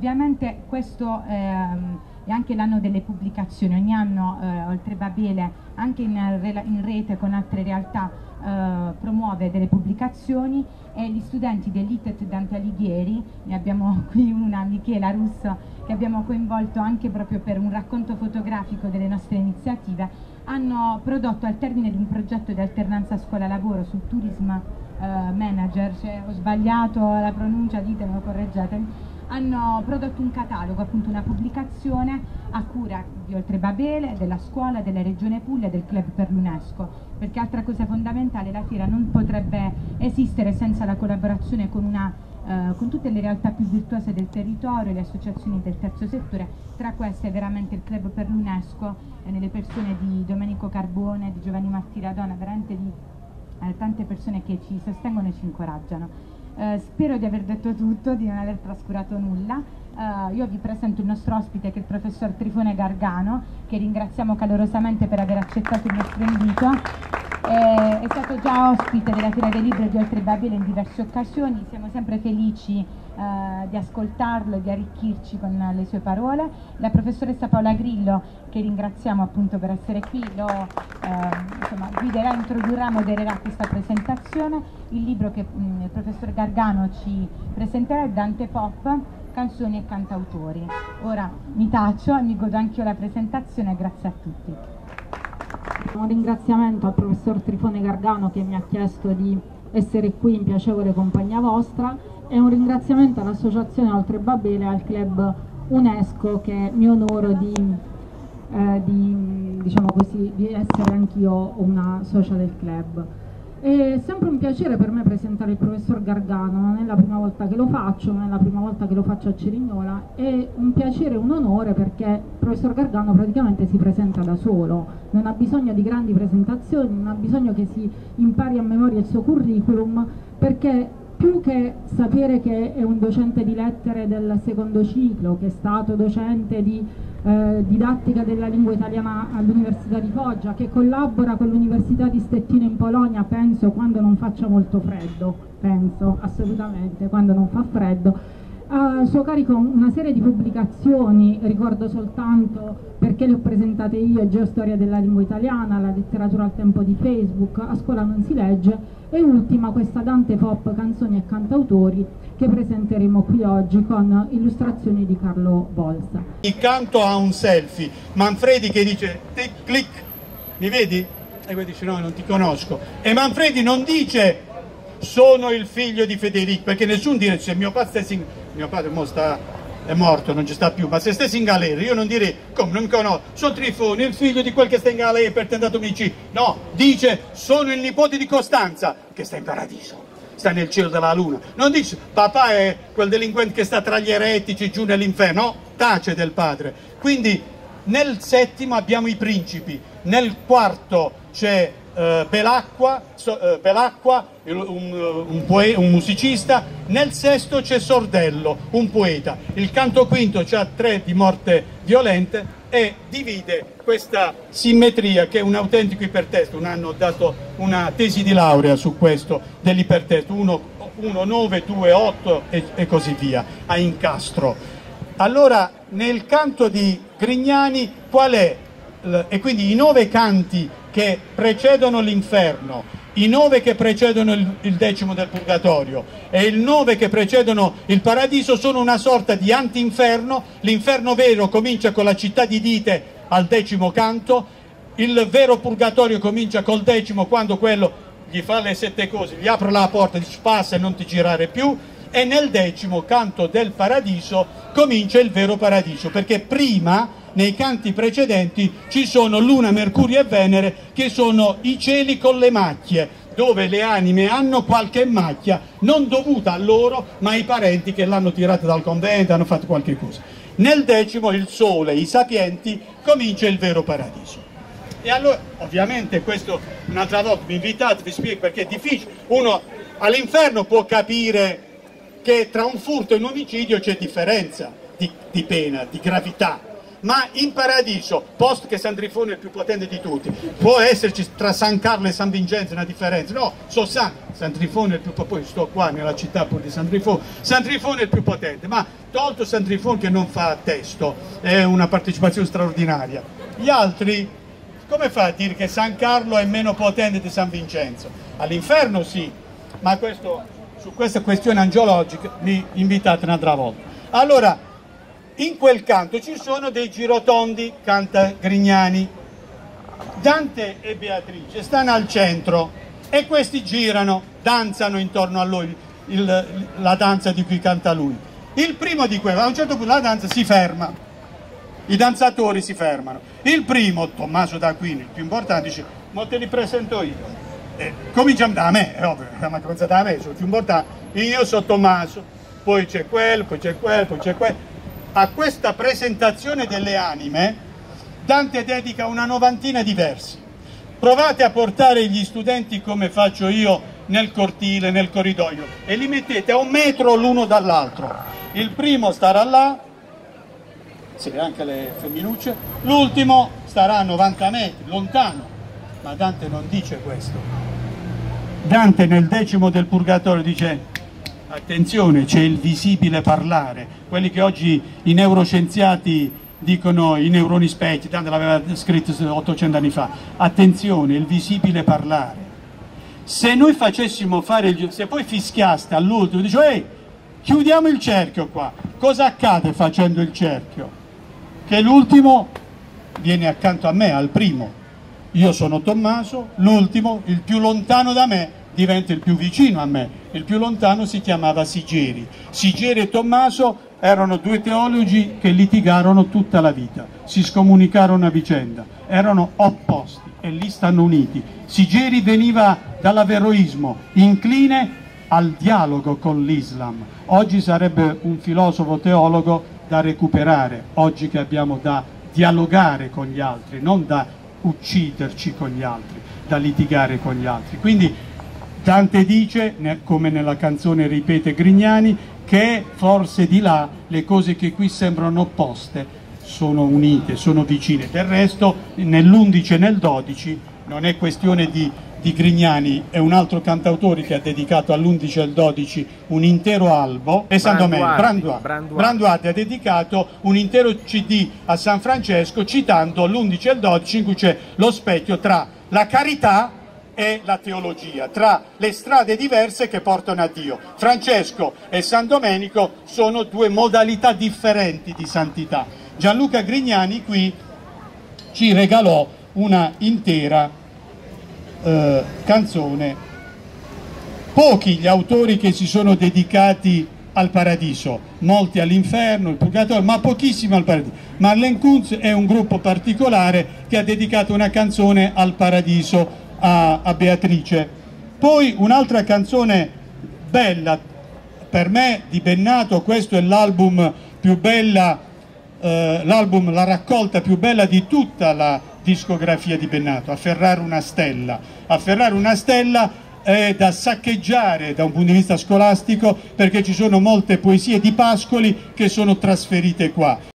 Ovviamente questo è anche l'anno delle pubblicazioni. Ogni anno Oltre Babele, anche in rete con altre realtà, promuove delle pubblicazioni, e gli studenti dell'ITET Dante Alighieri, ne abbiamo qui una, Michela Russo, che abbiamo coinvolto anche proprio per un racconto fotografico delle nostre iniziative, hanno prodotto, al termine di un progetto di alternanza scuola-lavoro sul tourism manager, ho sbagliato la pronuncia, ditemelo, correggetemi, hanno prodotto un catalogo, appunto una pubblicazione a cura di Oltre Babele, della scuola, della Regione Puglia e del Club per l'UNESCO, perché altra cosa fondamentale, la fiera non potrebbe esistere senza la collaborazione con tutte le realtà più virtuose del territorio, le associazioni del terzo settore, tra queste veramente il Club per l'UNESCO, nelle persone di Domenico Carbone, di Giovanni Mattiradona, veramente di tante persone che ci sostengono e ci incoraggiano. Spero di aver detto tutto, di non aver trascurato nulla. Io vi presento il nostro ospite, che è il professor Trifone Gargano, che ringraziamo calorosamente per aver accettato il nostro invito. È stato già ospite della Fiera del Libro di Oltre Babele in diverse occasioni, siamo sempre felici di ascoltarlo e di arricchirci con le sue parole. La professoressa Paola Grillo, che ringraziamo appunto per essere qui, guiderà, introdurrà, modererà questa presentazione. Il libro che il professor Gargano ci presenterà è Dante Pop, canzoni e cantautori. Ora mi taccio e mi godo anch'io la presentazione, grazie a tutti. Un ringraziamento al professor Trifone Gargano, che mi ha chiesto di essere qui in piacevole compagnia vostra, e un ringraziamento all'associazione Oltre Babele e al club UNESCO, che mi onoro diciamo così, di essere anch'io una socia del club. È sempre un piacere per me presentare il professor Gargano, non è la prima volta che lo faccio, non è la prima volta che lo faccio a Cerignola, è un piacere e un onore perché il professor Gargano praticamente si presenta da solo, non ha bisogno di grandi presentazioni, non ha bisogno che si impari a memoria il suo curriculum, perché più che sapere che è un docente di lettere del secondo ciclo, che è stato docente di didattica della lingua italiana all'Università di Foggia, che collabora con l'Università di Stettino in Polonia, penso quando non faccia molto freddo, penso assolutamente quando non fa freddo, ha a suo carico una serie di pubblicazioni, ricordo soltanto, perché le ho presentate io, Geostoria della lingua italiana, La letteratura al tempo di Facebook, A scuola non si legge, e ultima questa Dante Pop, canzoni e cantautori, che presenteremo qui oggi con illustrazioni di Carlo Bolsa. Accanto a un selfie, Manfredi che dice tic clic, mi vedi? E poi dice no, non ti conosco. E Manfredi non dice sono il figlio di Federico, perché nessuno dice mio padre mo è morto, non ci sta più, ma se stessi in galera io non direi come non mi conosco, sono Trifone, il figlio di quel che sta in galera per tentato omicidio. No, dice sono il nipote di Costanza che sta in paradiso, sta nel cielo della luna. Non dice papà è quel delinquente che sta tra gli eretici giù nell'inferno, no, tace del padre. Quindi nel settimo abbiamo i principi, nel quarto c'è Belacqua, un musicista, nel sesto c'è Sordello, un poeta. Il canto quinto c'ha 3 di morte violente e divide questa simmetria che è un autentico ipertesto. Un anno ho dato una tesi di laurea su questo dell'ipertesto, 1, 9, 2, 8 e così via, a incastro. Allora nel canto di Grignani qual è? E quindi i 9 canti che precedono l'inferno, i 9 che precedono il decimo del purgatorio e il 9 che precedono il paradiso sono una sorta di anti-inferno. L'inferno vero comincia con la città di Dite al 10° canto, il vero purgatorio comincia col 10° quando quello gli fa le 7 cose, gli apre la porta, dice passa e non ti girare più, e nel 10° canto del paradiso comincia il vero paradiso, perché prima nei canti precedenti ci sono Luna, Mercurio e Venere, che sono i cieli con le macchie, dove le anime hanno qualche macchia non dovuta a loro ma ai parenti che l'hanno tirata dal convento, hanno fatto qualche cosa. Nel 10° il sole, i sapienti, comincia il vero paradiso. E allora ovviamente questo un'altra volta vi invitate, vi spiego perché è difficile. Uno all'inferno può capire che tra un furto e un omicidio c'è differenza di pena, di gravità. ma in paradiso, posto che San Trifone è il più potente di tutti, può esserci tra San Carlo e San Vincenzo una differenza? No, San Trifone è il più potente, poi sto qua nella città pure di San Trifone è il più potente, ma tolto San Trifone che non fa testo, è una partecipazione straordinaria, gli altri, come fa a dire che San Carlo è meno potente di San Vincenzo? All'inferno sì, ma su questa questione angiologica mi invitate un'altra volta. Allora, in quel canto ci sono dei girotondi, canta Grignani. Dante e Beatrice stanno al centro e questi girano, danzano intorno a lui, la danza di cui canta lui. Il primo di quei, a un certo punto la danza si ferma, i danzatori si fermano. Il primo, Tommaso d'Aquino, il più importante, dice: ma te li presento io. Cominciamo da me, è ovvio, ma comincia da me, sono il più importante, io sono Tommaso, poi c'è quello, poi c'è quello, poi c'è quello. A questa presentazione delle anime Dante dedica una novantina di versi. Provate a portare gli studenti, come faccio io, nel cortile, nel corridoio, e li mettete a 1 metro l'uno dall'altro. Il primo starà là, sì, anche le femminucce, l'ultimo starà a 90 metri, lontano. Ma Dante non dice questo. Dante nel 10° del Purgatorio dice: attenzione, c'è il visibile parlare, quelli che oggi i neuroscienziati dicono i neuroni specchi, Dante l'aveva scritto 800 anni fa, attenzione, il visibile parlare. Se noi facessimo fare, se poi fischiaste all'ultimo, dice: ehi, chiudiamo il cerchio qua, cosa accade facendo il cerchio? Che l'ultimo viene accanto a me, al primo. Io sono Tommaso, l'ultimo, il più lontano da me, diventa il più vicino a me. Il più lontano si chiamava Sigeri. Sigeri e Tommaso erano 2 teologi che litigarono tutta la vita, si scomunicarono a vicenda, erano opposti e lì stanno uniti. Sigeri veniva dall'averroismo, incline al dialogo con l'Islam. Oggi sarebbe un filosofo teologo da recuperare, oggi che abbiamo da dialogare con gli altri, non da ucciderci con gli altri, da litigare con gli altri. Quindi Dante dice, come nella canzone ripete Grignani, che forse di là le cose che qui sembrano opposte sono unite, sono vicine. Del resto nell'11 e nel 12 non è questione di Grignani, è un altro cantautore che ha dedicato all'11 e al 12 un intero albo, e San Domenico, Branduardi ha dedicato un intero CD a San Francesco citando l'11 e il 12 in cui c'è lo specchio tra la carità e la teologia, tra le strade diverse che portano a Dio. Francesco e San Domenico sono 2 modalità differenti di santità. Gianluca Grignani qui ci regalò una intera canzone. Pochi gli autori che si sono dedicati al paradiso, molti all'inferno, il purgatorio, ma pochissimi al paradiso. Marlene Kunz è un gruppo particolare che ha dedicato una canzone al paradiso a Beatrice. Poi un'altra canzone bella per me di Bennato, questo è l'album più bella, la raccolta più bella di tutta la discografia di Bennato, Afferrare una stella. Afferrare una stella è da saccheggiare da un punto di vista scolastico, perché ci sono molte poesie di Pascoli che sono trasferite qua.